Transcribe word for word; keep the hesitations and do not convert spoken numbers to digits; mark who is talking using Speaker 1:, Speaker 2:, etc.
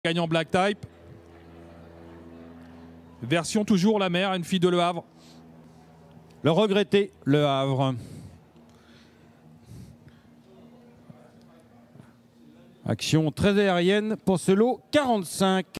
Speaker 1: Gagnant Black Type. Version toujours la mère, une fille de Le Havre.
Speaker 2: Le regretté Le Havre. Action très aérienne pour ce lot quarante-cinq.